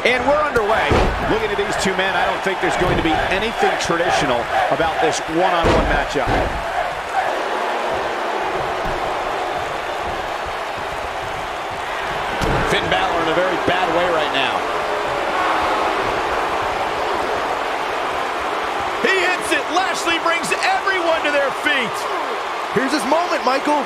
And we're underway. Looking at these two men, I don't think there's going to be anything traditional about this one-on-one matchup. Finn Balor in a very bad way right now. He hits it. Lashley brings everyone to their feet. Here's his moment, Michael.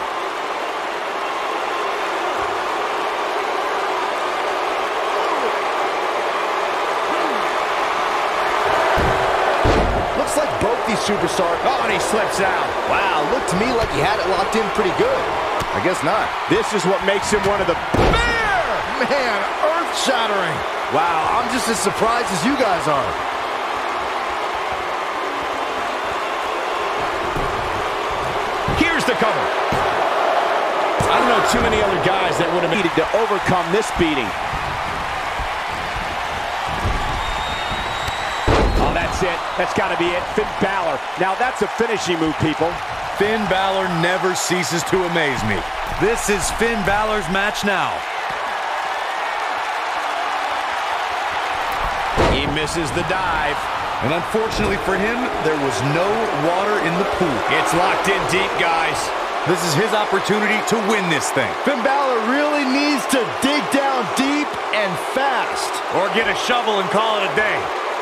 Looks like both these superstars. Oh, and he slips out. Wow, looked to me like he had it locked in pretty good. I guess not. This is what makes him one of the... Man, earth-shattering. Wow, I'm just as surprised as you guys are. Here's the cover. I don't know too many other guys that would have needed to overcome this beating. Oh, that's it. That's got to be it. Finn Balor. Now that's a finishing move, people. Finn Balor never ceases to amaze me. This is Finn Balor's match now. He misses the dive. And unfortunately for him, there was no water in the pool. It's locked in deep, guys. This is his opportunity to win this thing. Finn Balor really needs to dig down deep and fast. Or get a shovel and call it a day.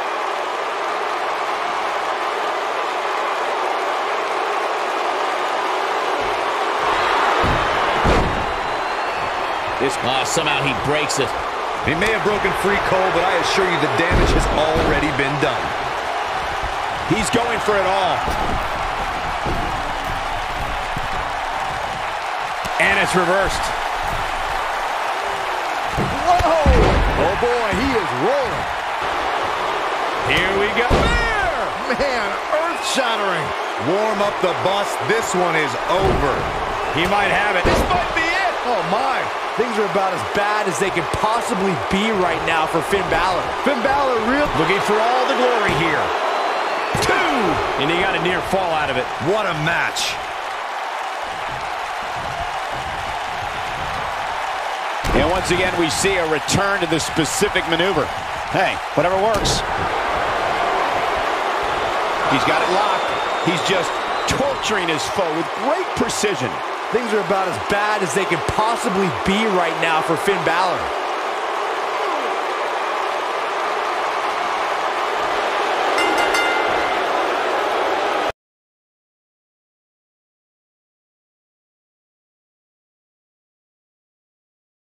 Somehow he breaks it. He may have broken free, Cole, but I assure you the damage has already been done. He's going for it all. And it's reversed. Whoa! Oh boy, he is rolling. Here we go. There! Man, earth-shattering. Warm up the bus. This one is over. He might have it. This might be it. Oh my. Things are about as bad as they can possibly be right now for Finn Balor. Finn Balor looking for all the glory here. 2! And he got a near fall out of it. What a match. And once again, we see a return to the specific maneuver. Hey, whatever works. He's got it locked. He's just torturing his foe with great precision. Things are about as bad as they can possibly be right now for Finn Balor.